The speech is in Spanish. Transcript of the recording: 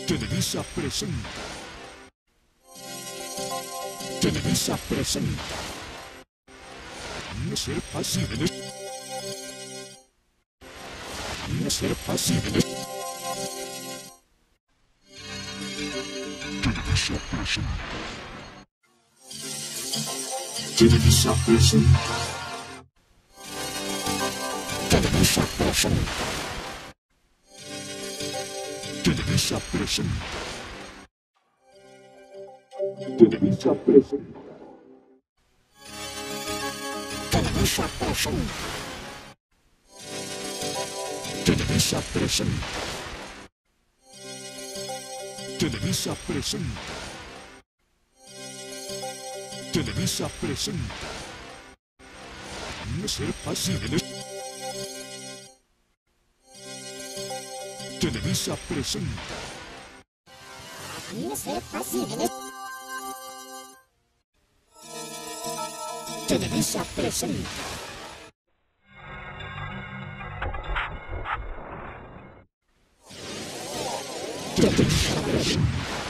Televisa presenta. Televisa presenta. No ser pasible. No ser pasible. Televisa presenta. Televisa presenta. Televisa presenta. Televisa presenta. Televisa presenta. Televisa presenta. Televisa presenta. Televisa presenta. Televisa presenta. No ser pasible. Televisa presenta. No ser posible. Televisa presenta. Televisa presenta.